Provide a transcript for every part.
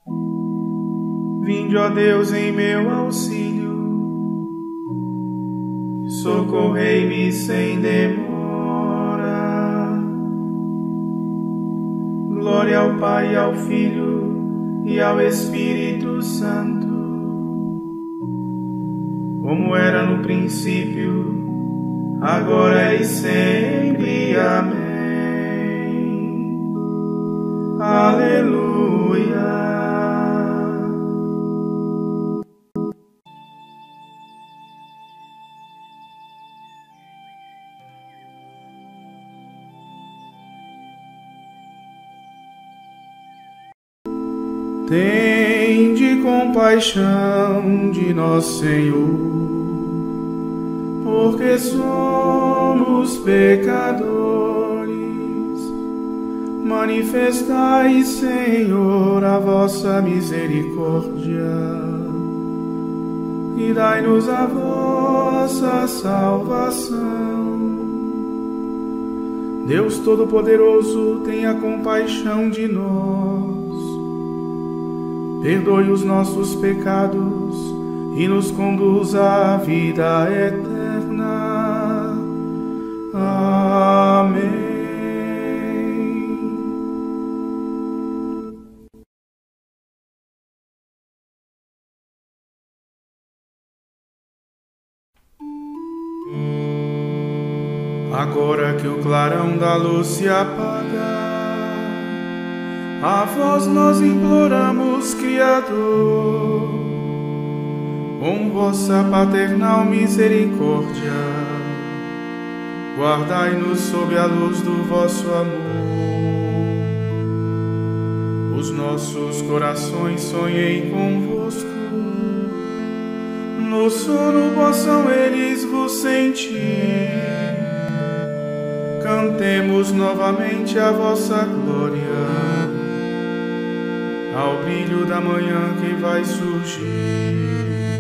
Vinde, ó Deus, em meu auxílio, socorrei-me sem demora. Glória ao Pai, ao Filho e ao Espírito Santo, como era no princípio, agora e sempre. Amém. Aleluia. Tende compaixão de nós, Senhor, porque somos pecadores. Manifestai, Senhor, a vossa misericórdia e dai-nos a vossa salvação. Deus Todo-Poderoso, tenha compaixão de nós. Perdoe os nossos pecados e nos conduza à vida eterna. Amém. Agora que o clarão da luz se apaga, a vós nós imploramos, Criador, com vossa paternal misericórdia, guardai-nos sob a luz do vosso amor. Os nossos corações sonhem convosco, no sono possam eles vos sentir. Cantemos novamente a vossa glória, ao brilho da manhã que vai surgir.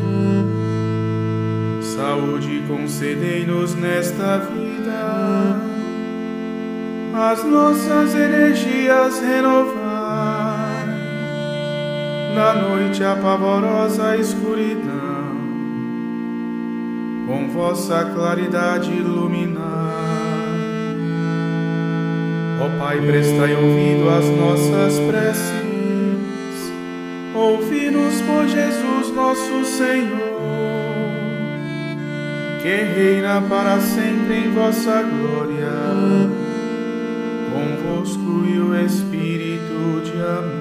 Saúde concedei-nos nesta vida, as nossas energias renovai, da noite a pavorosa escuridão, com vossa claridade iluminar. Ó Pai, prestai ouvido às nossas preces, ouvi-nos por Jesus nosso Senhor, que reina para sempre em vossa glória, convosco e o Espírito de amor.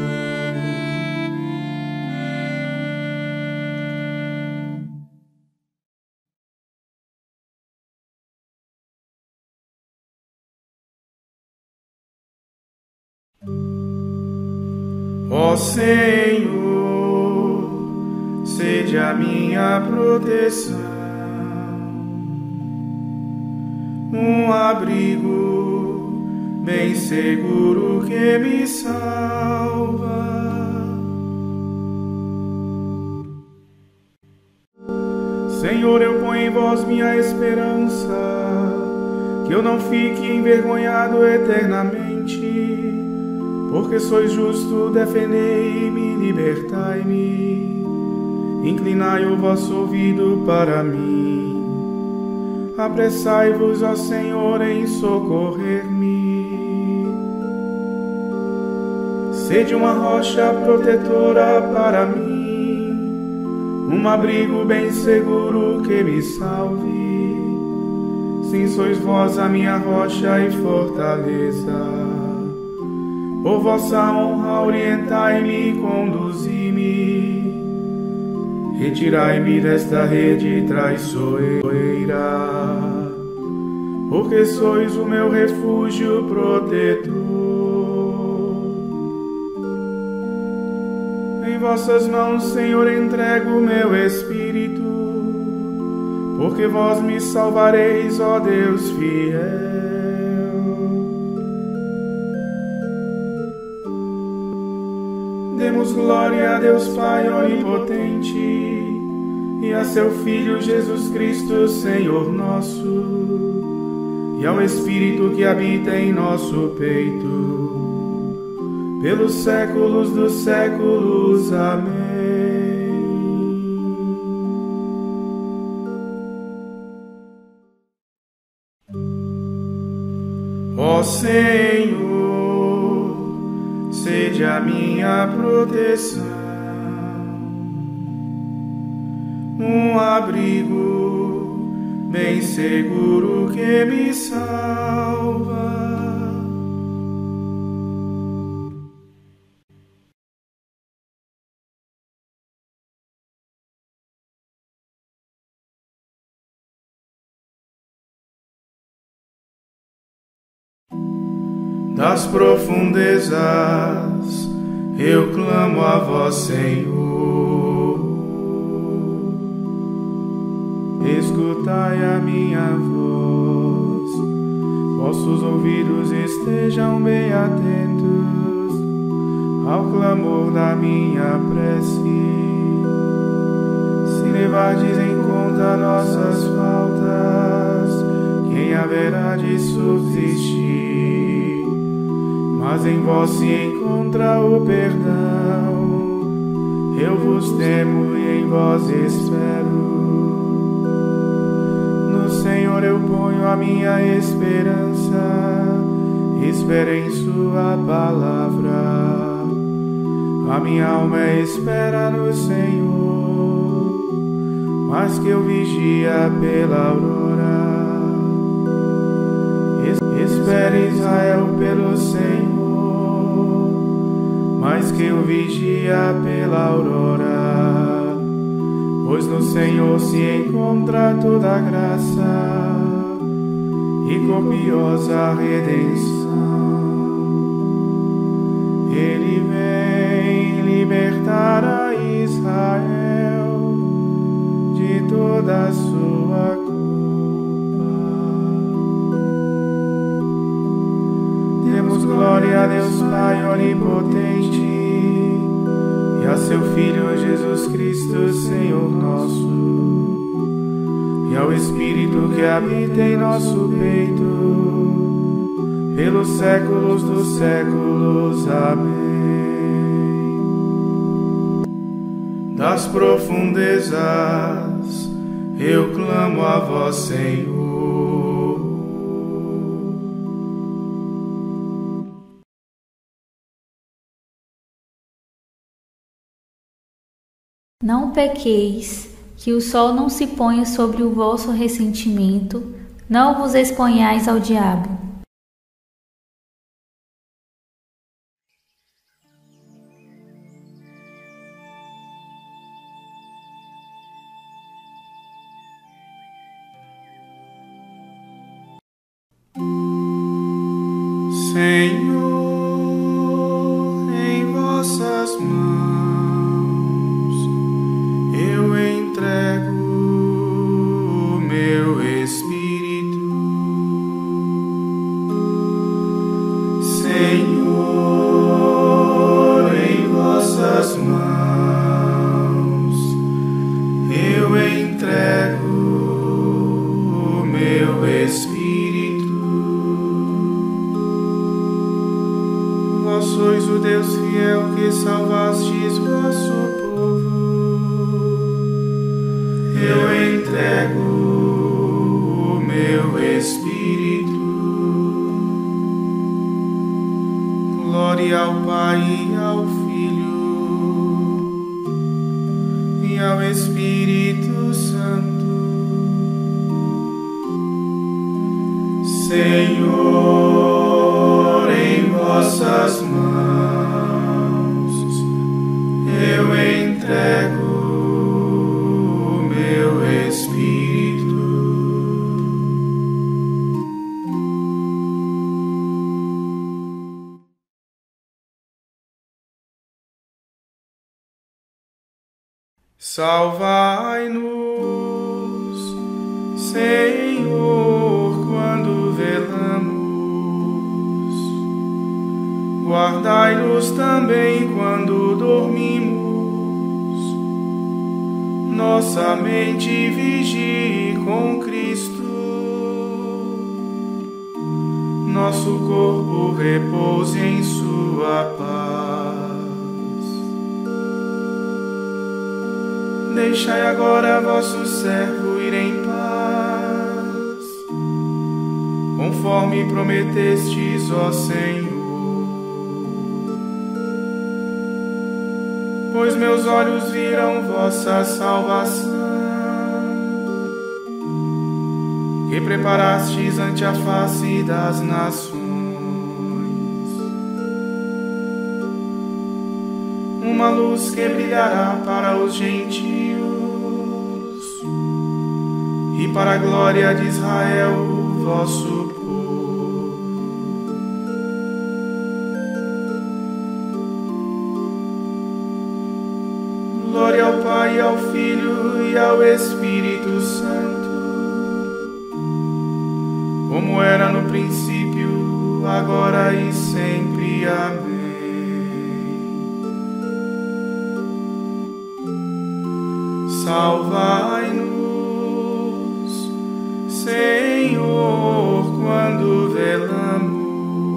Ó Senhor, sede a minha proteção, um abrigo bem seguro que me salva. Senhor, eu ponho em vós minha esperança, que eu não fique envergonhado eternamente. Porque sois justo, defendei-me, libertai-me, inclinai o vosso ouvido para mim. Apressai-vos, ó Senhor, em socorrer-me. Sede uma rocha protetora para mim, um abrigo bem seguro que me salve. Sim, sois vós a minha rocha e fortaleza. Por vossa honra, orientai-me e conduzi-me. Retirai-me desta rede traiçoeira, porque sois o meu refúgio protetor. Em vossas mãos, Senhor, entrego o meu espírito, porque vós me salvareis, ó Deus fiel. Demos glória a Deus Pai onipotente e a seu Filho Jesus Cristo, Senhor nosso, e ao Espírito que habita em nosso peito, pelos séculos dos séculos. Amém. Ó Senhor, sede a minha proteção, um abrigo bem seguro que me salva. Das profundezas eu clamo a vós, Senhor. Escutai a minha voz, vossos ouvidos estejam bem atentos ao clamor da minha prece. Se levardes em conta nossas faltas, quem haverá de subsistir? Mas em vós se encontra o perdão, eu vos temo e em vós espero. No Senhor eu ponho a minha esperança, espero em sua palavra. A minha alma espera no Senhor, mas que eu vigia pela aurora. Espere Israel pelo Senhor, mas que eu vigia pela aurora. Pois no Senhor se encontra toda graça e copiosa redenção. Ele vem libertar a Israel de toda a sua culpa. Demos glória a Deus Pai onipotente e a seu Filho Jesus Cristo, Senhor nosso, e ao Espírito que habita em nosso peito, pelos séculos dos séculos. Amém. Das profundezas eu clamo a vós, Senhor. Não pequeis, que o sol não se ponha sobre o vosso ressentimento, não vos exponhais ao diabo. Senhor, em vossas mãos eu entrego o meu espírito. Senhor, em vossas mãos eu entrego o meu espírito. Vós sois o Deus fiel que salvastes vosso povo. Eu entrego o meu espírito. Glória ao Pai e ao Filho e ao Espírito Santo. Senhor, em vossas mãos eu entrego o meu espírito. Salvai-nos, Senhor, quando velamos. Guardai-nos também quando dormimos. Nossa mente vigie com Cristo. Nosso corpo repouse em sua paz. Deixai agora vosso servo ir em paz, conforme prometestes, ó Senhor. Pois meus olhos viram vossa salvação, que preparastes ante a face das nações, uma luz que brilhará para os gentios e para a glória de Israel, vosso povo. Glória ao Pai, ao Filho e ao Espírito Santo, como era no princípio, agora e sempre. Amém. Salvai-nos, Senhor, quando velamos.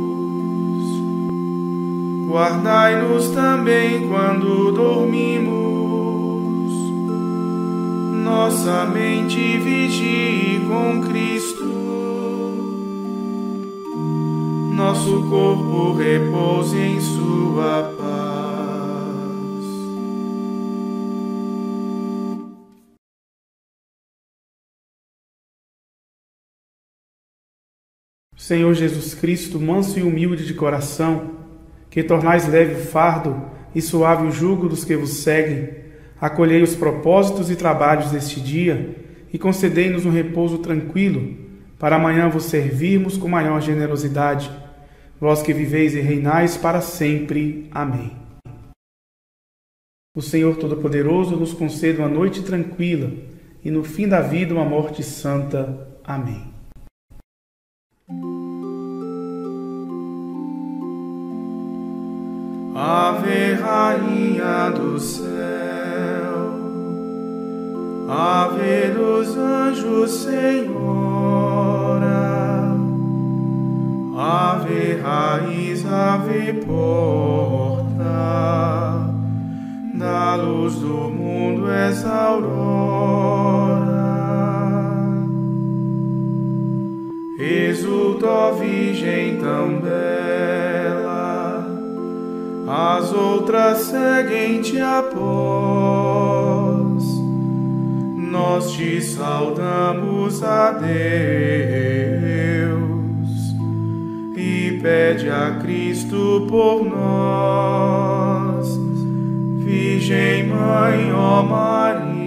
Guardai-nos também quando dormimos. Nossa mente vigie com Cristo, nosso corpo repouse em sua paz. Senhor Jesus Cristo, manso e humilde de coração, que tornais leve o fardo e suave o jugo dos que vos seguem, acolhei os propósitos e trabalhos deste dia e concedei-nos um repouso tranquilo, para amanhã vos servirmos com maior generosidade. Vós que viveis e reinais para sempre. Amém. O Senhor Todo-Poderoso nos conceda uma noite tranquila e no fim da vida uma morte santa. Amém. Ave, Rainha do céu, Ave dos anjos, Senhora, Ave raiz, Ave porta, da luz do mundo és a aurora. Exulta, ó Virgem tão bela, as outras seguem-te após. Nós te saudamos a Deus e pede a Cristo por nós. Virgem Mãe, ó Maria,